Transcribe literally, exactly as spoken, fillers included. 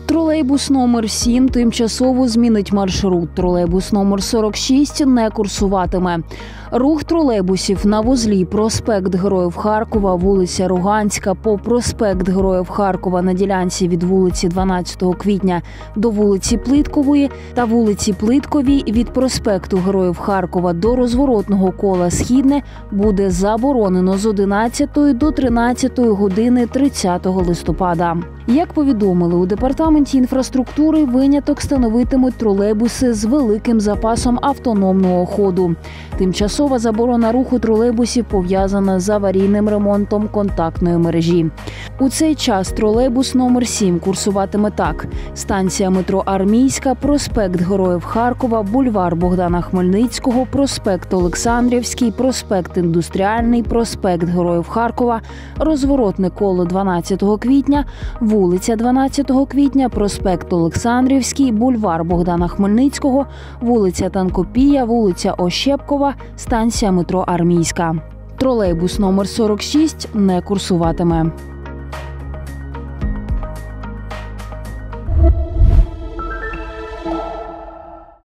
Тролейбус номер сім тимчасово змінить маршрут. Тролейбус номер сорок шість не курсуватиме. Рух тролейбусів на вузлі проспект Героїв Харкова, вулиця Руганська по проспект Героїв Харкова на ділянці від вулиці дванадцятого квітня до вулиці Плиткової та вулиці Плитковій від проспекту Героїв Харкова до розворотного кола Східне буде заборонено з одинадцятої до тринадцятої години тридцятого листопада. Як повідомили у департаменті інфраструктури, виняток становитимуть тролейбуси з великим запасом автономного ходу. Тимчасова заборона руху тролейбусів пов'язана з аварійним ремонтом контактної мережі. У цей час тролейбус номер сім курсуватиме так: станція метро Армійська, проспект Героїв Харкова, бульвар Богдана Хмельницького, проспект Олександрівський, проспект Індустріальний, проспект Героїв Харкова, розворотне коло дванадцятого квітня, вулиця дванадцятого квітня, проспект Олександрівський, бульвар Богдана Хмельницького, вулиця Танкопія, вулиця Ощепкова, станція метро Армійська. Тролейбус номер сорок шість не курсуватиме.